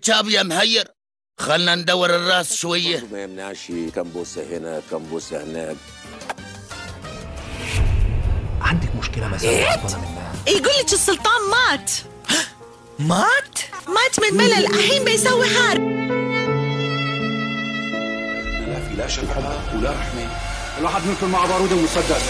عتاب يا مهير، خلنا ندور الراس شوية. ما يمنعش كم بوسة هنا كم بوسة هناك. عندك مشكلة مثلا عصبانة منها؟ يقول لك السلطان مات. مات من ملل، الحين بيسوي حرب. لا في لا شفقة ولا رحمة، الواحد منكم مع بارود ومسدس.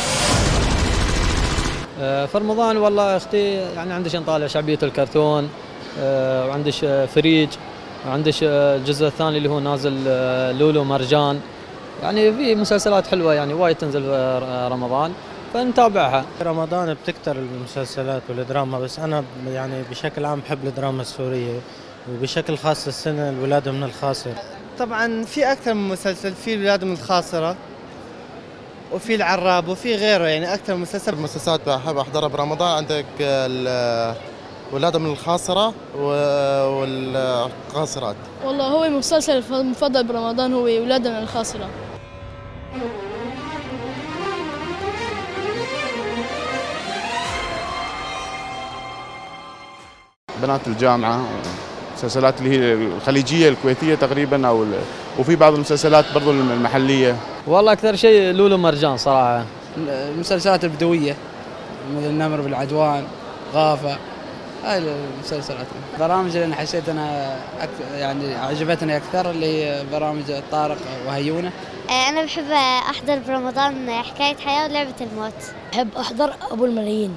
في رمضان والله يا اختي يعني عندش نطالع شعبية الكرتون، وعندش فريج، وعندش الجزء الثاني اللي هو نازل لولو مرجان. يعني في مسلسلات حلوة يعني وايد تنزل في رمضان فنتابعها. رمضان بتكتر المسلسلات والدراما، بس أنا يعني بشكل عام بحب الدراما السورية، وبشكل خاص السنة الولادة من الخاصر. طبعا في أكثر من مسلسل، في الولادة من الخاصرة وفي العراب وفي غيره، يعني أكثر من مسلسل. المسلسلات بحب أحضرها برمضان، عندك الولادة من الخاصرة والقاصرات. والله هو المسلسل المفضل برمضان هو ولادة من الخاصرة. بنات الجامعة، المسلسلات اللي هي الخليجية الكويتية تقريبا، وفي بعض المسلسلات برضو المحلية. والله أكثر شيء لولو مرجان صراحة. المسلسلات البدوية مثل النمر بالعدوان، غافة، هاي المسلسلات. برامج اللي أنا حسيت أنا يعني عجبتني أكثر اللي هي برامج طارق وهيونة. أنا بحب أحضر برمضان حكاية حياة ولعبة الموت. بحب أحضر أبو الملايين.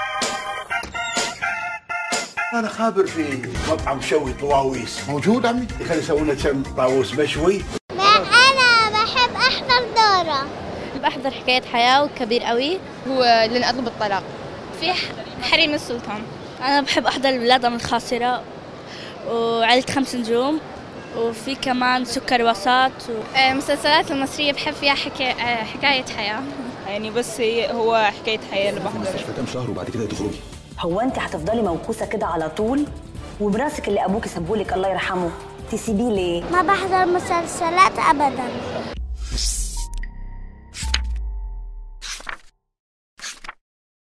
أنا خابر في مطعم شوي طواويس، موجود عمي؟ خلي يسوي لنا كم طاووس مشوي. لا أنا بحب أحضر دورة. بحب أحضر حكاية حياة وكبير قوي، هو لن أطلب الطلاق. في حريم السلطان. أنا بحب أحضر الولادة من الخاصرة وعائلة 5 نجوم، وفي كمان سكر وسط المسلسلات المصرية بحب فيها حكاية حياة يعني، بس هو حكاية حياة اللي بحضر. كم شهر وبعد كده تخرجي. هو انت هتفضلي موكوسه كده على طول؟ ومراسك اللي ابوك سابهولك الله يرحمه تسيبيه ليه؟ ما بحضر مسلسلات ابدا.